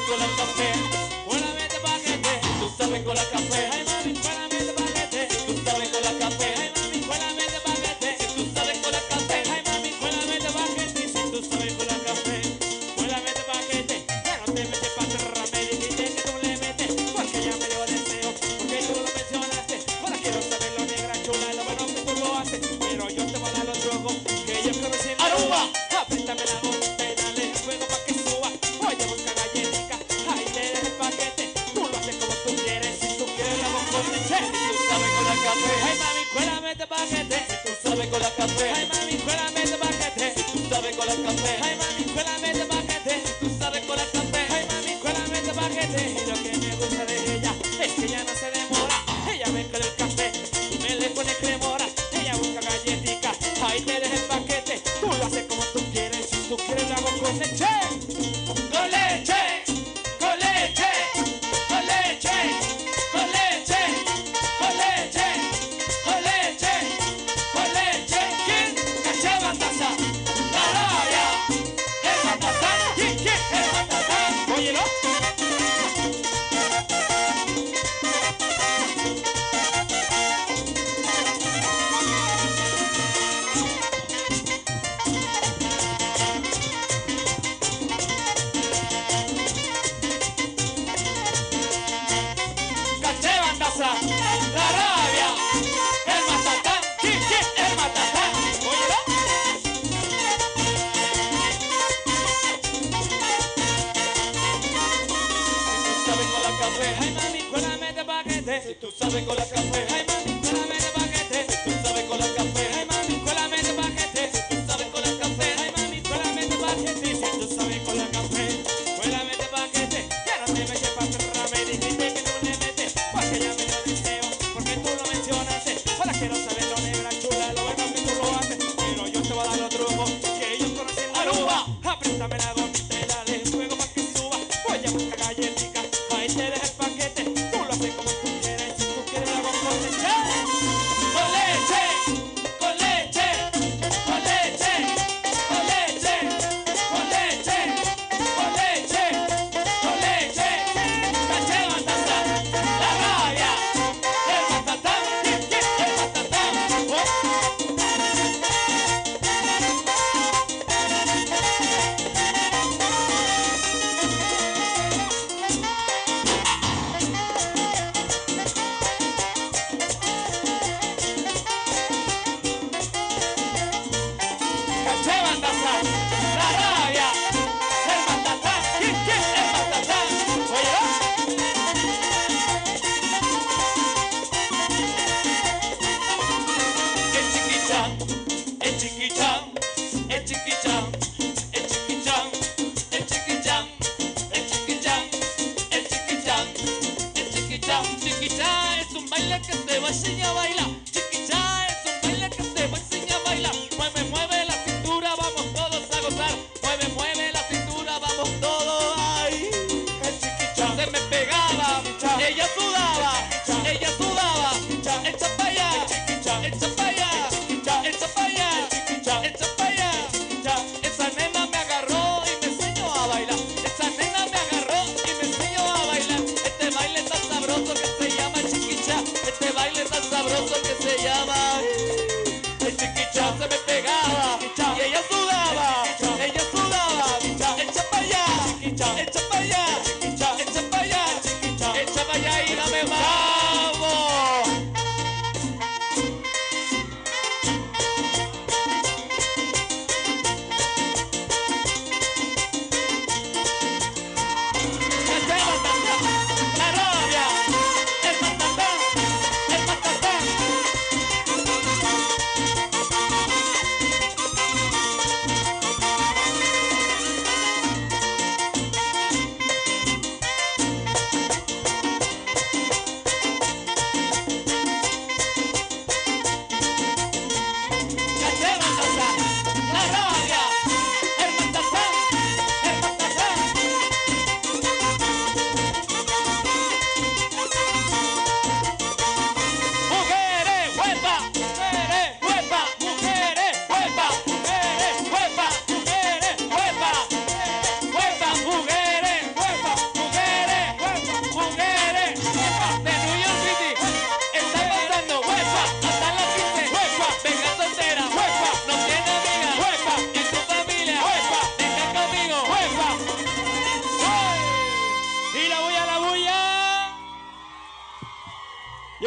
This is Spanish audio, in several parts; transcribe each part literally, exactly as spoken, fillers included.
con la café. Cuélame este paquete, tú sabes con la café. Ay mami, cuélame este paquete, tú sabes con la café. Ay mami, cuélame este paquete, tú sabes con la café. Ay mami, cuélame este paquete, si tú sabes con la café. Cuélame este paquete, ya no te metes pa' atrás, me dijiste que tú le metes, porque ya me dio deseo, porque tú lo mencionaste. Ahora quiero saber lo negra chula, lo bueno que tú lo haces, pero yo te voy a dar los trucos que yo conocí en Aruba. Apriétame la gota y dale fuego pa' que suba. Oye, busca galletica, ahí te deja el paquete. Tú lo haces como tú quieres, si tú quieres la voz con leche. Si tú sabes con la café, ay mami, cuélame este paquete. Si tú sabes con la café, ay mami, cuélame este paquete. Si tú sabes con la café, ay mami, cuélame este paquete. Si tú sabes con la café, ay mami, cuélame este paquete. Y lo que me gusta de ella es que ella no se demora. Ella mezcla el café y me le pone cremora. Ella busca galletica, ahí te deja el paquete. Tú lo haces como tú quieres, si tú quieres lo hago con leche. Con leche, con leche, con leche, con leche, con leche, con leche, con leche. ¿Quién? Caché Bandaza, la rabia, el matatán. ¿Quién? ¿Quién? El matatán. Óyelo. Caché Bandaza, la rabia, el matatán. ¿Quién? ¿Quién? El matatán. Óyelo. Si tú sabes con la café, ay mami, cuélame este paquete. Si tú sabes con la café, ay mami, cuélame este paquete. Si tú sabes con la café, ay mami, cuélame este paquete. Si tú sabes con la café, ay mami, cuélame este paquete. Si tú sabes con la café, cuélame este paquete. Ya no te metes pa' atrás, me dijiste que no le metes, porque ya me dio deseo, porque tú lo mencionaste. Ahora quiero saber lo negra chula, lo bueno que tú lo haces, pero yo te voy a dar los trucos que ellos conocen en Aruba. Apriétame la gomita y dale fuego pa' que suba. Voy a buscar galletica, ahí te deja el paquete. Tú lo haces como tú quieres, si tú quieres la voz con leche.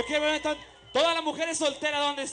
quiero ver dónde están todas las mujeres solteras, ¿dónde